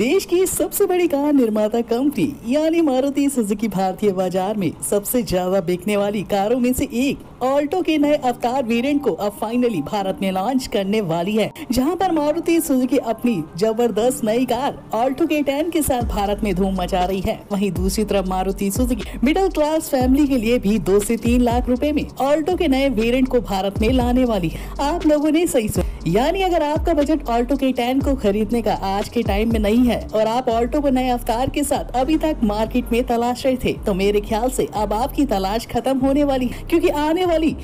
देश की सबसे बड़ी कार निर्माता कंपनी यानी मारुति सुजुकी भारतीय बाजार में सबसे ज्यादा बिकने वाली कारों में से एक ऑल्टो के नए अवतार वेरिएंट को अब फाइनली भारत में लॉन्च करने वाली है, जहां पर मारुति सुजुकी अपनी जबरदस्त नई कार ऑल्टो K10 के साथ भारत में धूम मचा रही है। वहीं दूसरी तरफ Maruti Suzuki middle class family के लिए भी 2 से 3 लाख रुपए में ऑल्टो के नए वेरिएंट को भारत में लाने वाली है। आप लोगों ने सही सुना, यानी अगर आपका बजट ऑल्टो K10 को खरीदने का आज के टाइम में नहीं है और आप ऑल्टो को नए अवतार के साथ अभी तक मार्केट में तलाश रहे थे, तो मेरे ख्याल से अब आपकी तलाश खत्म होने वाली है, क्योंकि आने वाली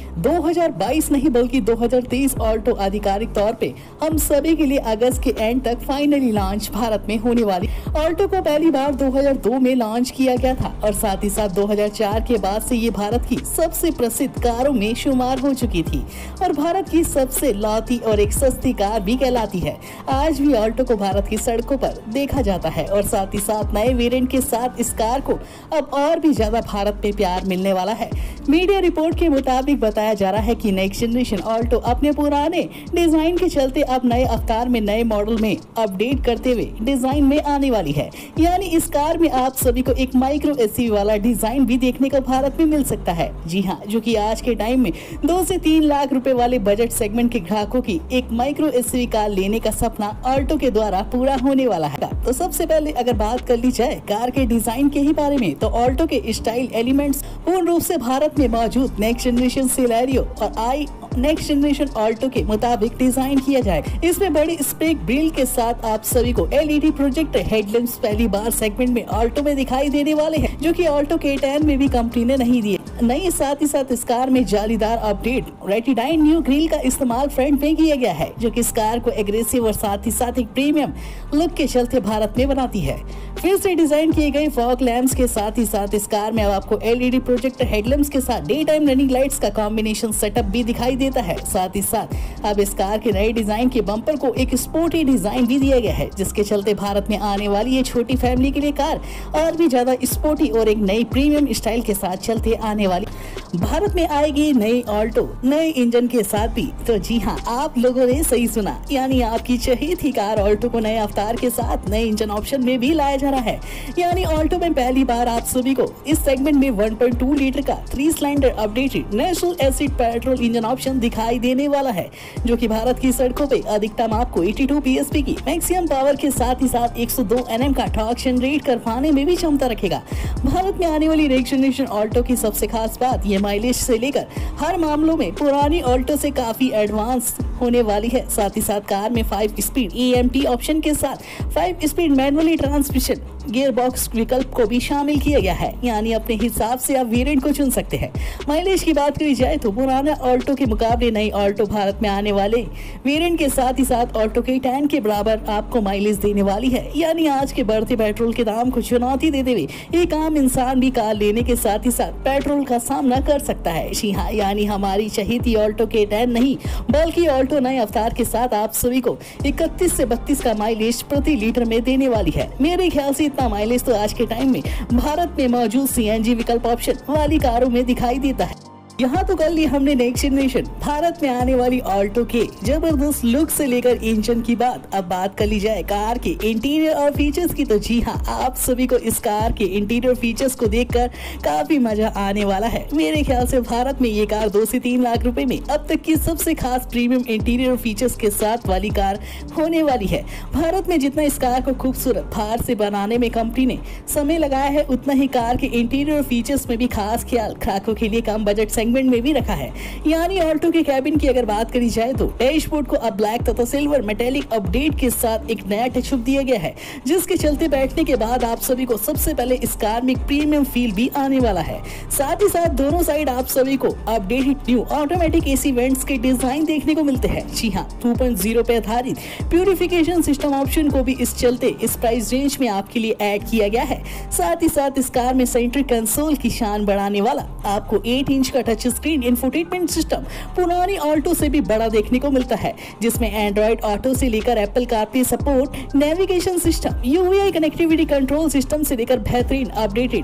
2022 नहीं बल्कि 2023 ऑल्टो आधिकारिक तौर पे हम सभी के लिए अगस्त के एंड तक फाइनली लॉन्च भारत में होने वाली। ऑल्टो को पहली बार 2002 में लॉन्च किया गया था और साथ ही साथ 2004 के बाद से ये भारत की सबसे प्रसिद्ध कारों में शुमार हो चुकी थी और भारत की सबसे लौती और एक सस्ती कार भी कहलाती है। आज भी ऑल्टो को भारत की सड़कों पर देखा जाता है और साथ ही साथ नए वेरिएंट के साथ इस कार को अब और भी ज्यादा भारत में प्यार मिलने वाला है। मीडिया रिपोर्ट के मुताबिक बताया जा रहा है कि नेक्स्ट जनरेशन ऑल्टो अपने पुराने डिजाइन के चलते अब नए अवतार में नए मॉडल में अपडेट करते हुए डिजाइन में आने वाली है। यानी इस कार में आप सभी को एक माइक्रो एसयूवी वाला डिजाइन भी देखने को भारत में मिल सकता है। जी हाँ, जो कि आज के टाइम में 2 से 3 लाख रुपए वाले बजट सेगमेंट के ग्राहकों की एक माइक्रो एसयूवी कार लेने का सपना ऑल्टो के द्वारा पूरा होने वाला है। तो सबसे पहले अगर बात कर ली जाए कार के डिजाइन के ही बारे में, तो ऑल्टो के स्टाइल एलिमेंट्स पूर्ण रूप से भारत में मौजूद नेक्स्ट जनरेशन सिलेरियो और नेक्स्ट जनरेशन ऑल्टो के मुताबिक डिजाइन किया जाएगा। इसमें बड़ी स्पेक बिल्ड के साथ आप सभी को एलईडी प्रोजेक्टर हेडलैम्प्स पहली बार सेगमेंट में ऑल्टो में दिखाई देने वाले हैं, जो कि ऑल्टो K10 में भी कंपनी ने नहीं दिए। नहीं, साथ ही साथ इस कार में जालीदार अपडेट रेटिडाइन न्यू ग्रिल का इस्तेमाल फ्रंट में किया गया है, जो कि इस कार को एग्रेसिव और साथ ही साथ एक प्रीमियम लुक के चलते भारत में बनाती है। फिर से डिजाइन किए गए फॉग लैम्प्स के साथ ही साथ इस कार में अब आपको एलईडी प्रोजेक्टर हेडलैम्प्स के साथ डे टाइम रनिंग लाइट्स का कॉम्बिनेशन सेटअप भी दिखाई देता है। साथ ही साथ अब इस कार के नए डिजाइन के बम्पर को एक स्पोर्टी डिजाइन भी दिया गया है, जिसके चलते भारत में आने वाली ये छोटी फैमिली के लिए कार और भी ज्यादा स्पोर्टी और एक नई प्रीमियम स्टाइल के साथ चलते आने वाली भारत में आएगी नई ऑल्टो नए इंजन के साथ भी। तो जी हाँ, आप लोगों ने सही सुना, यानी आपकी चहेती कार ऑल्टो को नए अवतार के साथ नए इंजन ऑप्शन में भी लाया जा रहा है। यानी ऑल्टो में पहली बार आप सभी को इस सेगमेंट में 1.2 लीटर का 3 cylinder updated natural acid petrol engine option दिखाई देने वाला है, जो कि भारत की सड़कों पे अधिकतम आपको 82 psp की मैक्सिमम पावर के साथ ही साथ 102 Nm का टॉर्क जनरेट कर पाने में भी क्षमता रखेगा। भारत में आने वाली नेक्स्ट जनरेशन ऑल्टो की सबसे खास बात ये माइलेज से लेकर हर मामलों में पुरानी ऑल्टो से काफी एडवांस होने वाली है। साथ ही साथ कार में 5 स्पीड EMT ऑप्शन के साथ 5 speed manually transmission gear box विकल्प को भी शामिल किया गया है, यानी अपने हिसाब से आप वेरिएंट को चुन सकते हैं। माइलेज की बात करी जाए तो पुराना ऑल्टो के मुकाबले नई ऑल्टो भारत में आने वाले वेरिएंट के साथ ही साथ ऑल्टो K10 के बराबर आपको माइलेज देने वाली है। यानी आज के बढ़ते पेट्रोल के दाम को चुनौती देते हुए एक आम इंसान भी कार लेने के साथ ही साथ पेट्रोल का सामना कर सकता है। जी हाँ, यानी हमारी चहेती ऑल्टो K10 नहीं बल्कि ऑल्टो नए अवतार के साथ आप सभी को 31 से 32 का माइलेज प्रति लीटर में देने वाली है। मेरे ख्याल से इतना माइलेज तो आज के टाइम में भारत में मौजूद CNG विकल्प ऑप्शन वाली कारों में दिखाई देता है। यहाँ तो कर ली हमने नेक्स्ट जनरेशन भारत में आने वाली ऑल्टो के जबरदस्त लुक से लेकर इंजन की बात। अब बात कर ली जाए कार के इंटीरियर और फीचर्स की, तो जी हाँ, आप सभी को इस कार के इंटीरियर फीचर्स को देखकर काफी मजा आने वाला है। मेरे ख्याल से भारत में ये कार 2 से 3 लाख रुपए में अब तक की सबसे खास प्रीमियम इंटीरियर फीचर्स के साथ वाली कार होने वाली है। भारत में जितना इस कार को खूबसूरत बाहर से बनाने में कंपनी ने समय लगाया है, उतना ही कार के इंटीरियर फीचर्स में भी खास ख्याल ग्राहकों के लिए कम बजट में भी रखा है। यानी ऑल्टो के कैबिन की अगर बात करी जाए तो डैशबोर्ड को अब ब्लैक तथा सिल्वर मेटेलिक अपडेट के साथ एक नया टचअप दिया गया है, जिसके चलते बैठने के बाद आप सभी को सबसे पहले इस कार में एक प्रीमियम फील भी आने वाला है। साथ ही साथ दोनों साइड आप सभी को updated new automatic AC vents के डिजाइन देखने को मिलते हैं। जी हाँ, 2.0 पे आधारित प्यूरिफिकेशन सिस्टम ऑप्शन को भी इस चलते इस प्राइस रेंज में आपके लिए ऐड किया गया है। साथ ही साथ इस कार में सेंट्रिक कंसोल की शान बढ़ाने वाला आपको 8 इंच का टच स्क्रीन इंफोटेनमेंट सिस्टम पुरानी ऑल्टो से भी बड़ा देखने को मिलता है, जिसमें एंड्रॉइड ऑटो से लेकर Apple CarPlay support, navigation system, UVI connectivity control system से लेकर बेहतरीन अपडेटेड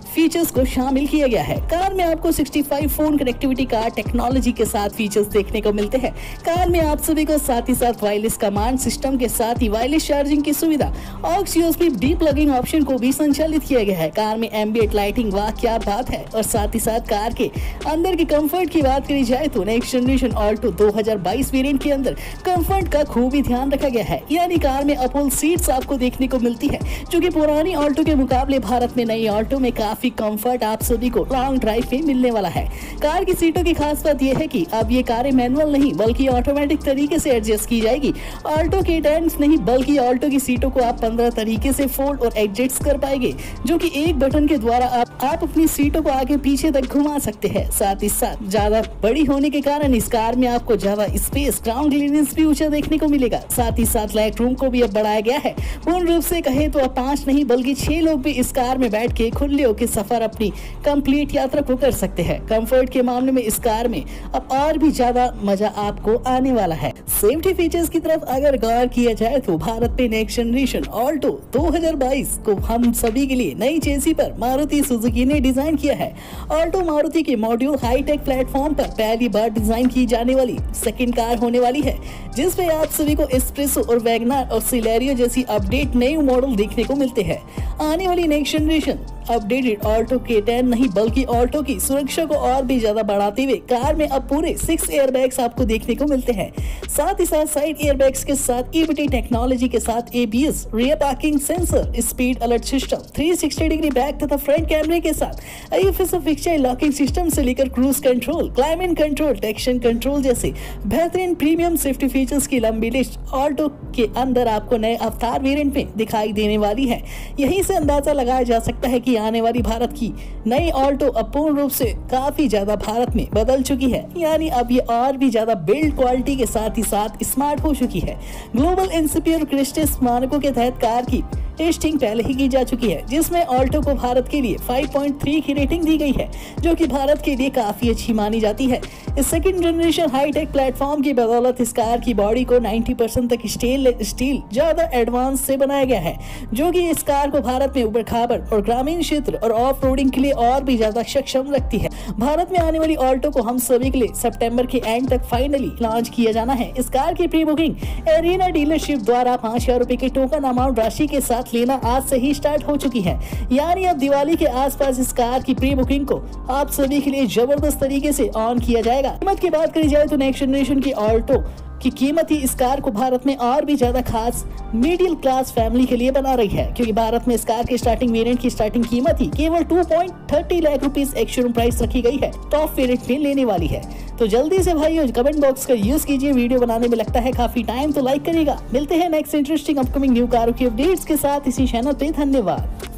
फीचर्स को शामिल किया गया है। कार में आपको 65 फोन कनेक्टिविटी कार टेक्नोलॉजी के साथ फीचर्स देखने को मिलते हैं। कार में आप सभी को साथ ही साथ वायरलेस कमांड सिस्टम के साथ ही वायरलेस चार्जिंग की सुविधा, ऑक्स यूएसबी डीप्लगिंग ऑप्शन को भी संचालित किया गया है। कार में एम्बिएंट लाइटिंग, वाह क्या बात है। और साथ ही साथ कार के अंदर की कंफर्ट की बात करी जाए तो नेक्स्ट जनरेशन ऑल्टो 2022 वेरिएंट के अंदर कंफर्ट का खूब ही ध्यान रखा गया है। यानी कार में अपहोल सीट्स आपको देखने को मिलती है, जो कि पुरानी ऑल्टो के मुकाबले भारत में नई ऑल्टो में काफी कंफर्ट आप सभी को लॉन्ग ड्राइव में मिलने वाला है। कार की सीटों की खास बात यह है कि अब ये कारें मैनुअल नहीं बल्कि ऑटोमेटिक तरीके से एडजस्ट की जाएगी। ऑल्टो के टर्न्स नहीं बल्कि ऑल्टो की सीटों को आप 15 तरीके से फोल्ड और एडजस्ट कर पाएंगे, जो कि एक बटन के द्वारा आप अपनी सीटों को आगे पीछे तक घुमा सकते हैं। साथ ही साथ ज्यादा बड़ी होने के कारण इस कार में आपको ज्यादा स्पेस, ग्राउंड क्लियरेंस भी ऊंचा देखने को मिलेगा। साथ ही साथ लेग रूम को भी अब बढ़ाया गया है। पूर्ण रूप से कहे तो अब 5 नहीं बल्कि 6 लोग भी इस कार में बैठ के खुले होकर सफर अपनी कंप्लीट यात्रा को कर सकते हैं। कंफर्ट के मामले में इस कार में अब और भी ज्यादा मजा आपको आने वाला है। सेफ्टी फीचर्स की तरफ अगर गौर किया जाए तो भारत में नेक्स्ट जनरेशन ऑल्टो 2022 को हम सभी के लिए नई चेसी पर मारुति सुजुकी ने डिजाइन किया है। ऑल्टो मारुति के मॉड्यूल हाईटेक प्लेटफॉर्म पर पहली बार डिजाइन की जाने वाली सेकंड कार होने वाली है, जिसमें आप सभी को एस्प्रेसो और वैगनर और सिलेरियो जैसी अपडेट नए मॉडल देखने को मिलते हैं। आने वाली next generation updated Alto K10 नहीं बल्कि ऑल्टो की सुरक्षा को और भी ज्यादा बढ़ाते हुए कार में अब पूरे 6 एयरबैग्स आपको देखने को मिलते हैं। साथ ही साथ साइड एयरबैग्स के साथ EBT टेक्नोलॉजी के साथ ABS, rear parking sensor, speed alert system, 360 degree back तथा फ्रंट कैमरे के साथ IFS फिक्चर लॉकिंग सिस्टम से लेकर cruise control, climate control, traction control जैसे बेहतरीन प्रीमियम सेफ्टी फीचर्स की लंबी लिस्ट ऑल्टो के अंदर आपको नए अवतार वेरिएंट में दिखाई देने वाली है। यहीं से अंदाजा लगाया जा सकता है कि आने वाली भारत की नई ऑल्टो अब पूर्ण रूप से काफी ज्यादा भारत में बदल चुकी है। यानी अब ये और भी ज्यादा बिल्ड क्वालिटी के साथ ही साथ स्मार्ट हो चुकी है। ग्लोबल एनसीपी और क्रिस्टस मानकों के तहत कार की टेस्टिंग पहले ही की जा चुकी है, जिसमें ऑल्टो को भारत के लिए 5.3 की रेटिंग दी गई है, जो कि भारत के लिए काफी अच्छी मानी जाती है। इस सेकंड जनरेशन हाईटेक प्लेटफॉर्म की बदौलत इस कार की बॉडी को 90% तक स्टील ज्यादा एडवांस से बनाया गया है, जो कि इस कार को भारत में उबड़ खाबड़ और ग्रामीण क्षेत्र और ऑफ रोडिंग के लिए और भी ज्यादा सक्षम रखती है। भारत में आने वाली ऑल्टो को हम सभी के लिए सितंबर के एंड तक फाइनली लॉन्च किया जाना है। इस कार की प्री बुकिंग एरिना डीलरशिप द्वारा 5000 रुपए के टोकन अमाउंट राशि के साथ लेना आज से ही स्टार्ट हो चुकी है। यानी अब दिवाली के आसपास इस कार की प्री बुकिंग को आप सभी के लिए जबरदस्त तरीके से ऑन किया जाएगा। कीमत की बात करी जाए तो नेक्स्ट जनरेशन की ऑल्टो की कीमत ही इस कार को भारत में और भी ज्यादा खास मिडिल क्लास फैमिली के लिए बना रही है, क्योंकि भारत में इस कार के स्टार्टिंग वेरिएंट की स्टार्टिंग कीमत ही केवल 2.30 lakh rupees ex showroom price रखी गई है। टॉप वेरिएंट में लेने वाली है। तो जल्दी से भाइयों कमेंट बॉक्स का यूज कीजिए। वीडियो बनाने में लगता है काफी टाइम, तो लाइक करिएगा। मिलते हैं नेक्स्ट इंटरेस्टिंग अपकमिंग न्यू कारों की अपडेट्स के साथ इसी चैनल पे। धन्यवाद।